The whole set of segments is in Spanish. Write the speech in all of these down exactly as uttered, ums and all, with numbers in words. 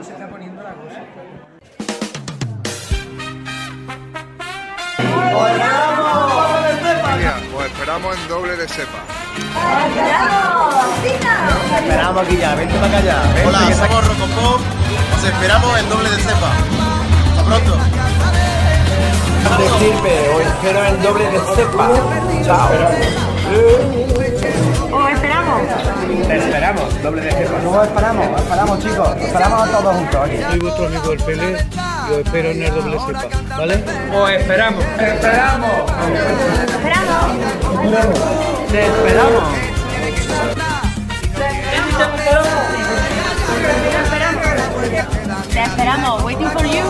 cómo se está poniendo la cosa. Os esperamos en doble de cepa. Te esperamos aquí ya, vente para acá ya. Vente, Hola, que somos Rocopop. Os esperamos en doble de cepa. Hasta pronto. Decirme, os espero en doble de cepa. Chao. Os esperamos. Te esperamos, doble de cepa. No os esperamos, os esperamos chicos. Os esperamos a todos juntos aquí. Soy vuestro amigo el Pele y os espero en el doble cepa, ¿vale? Os esperamos. ¡Te esperamos! Esperamos. ¡Te esperamos! Te esperamos. Waiting for you.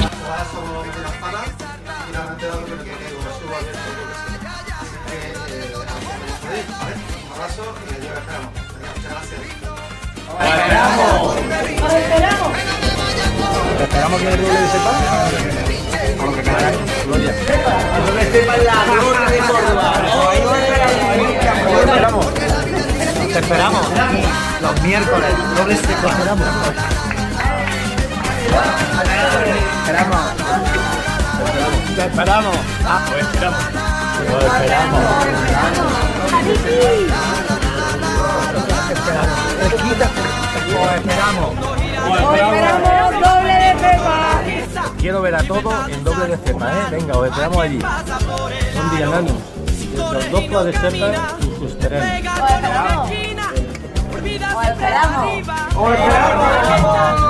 ¡Esperamos! Os esperamos. ¿Te esperamos que el doble de cepa? A lo que queda, Gloria. El doble de cepa en la torre de Córdoba. Te esperamos. Te esperamos. Los miércoles, doble cepa. Esperamos. Esperamos. Te esperamos. Ah, pues esperamos. Pues esperamos. Esquita. Os esperamos. Os esperamos doble de cepa. Quiero ver a todos en doble de cepa, ¿eh? Venga, os esperamos allí. Buen día, Nano. Los dos por de cepa y sus terrenos. Os esperamos. Os esperamos. ¡Os esperamos!